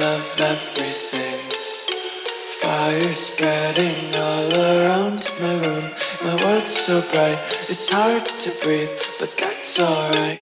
of everything. Fire spreading all around my room. My world's so bright, it's hard to breathe, but that's alright.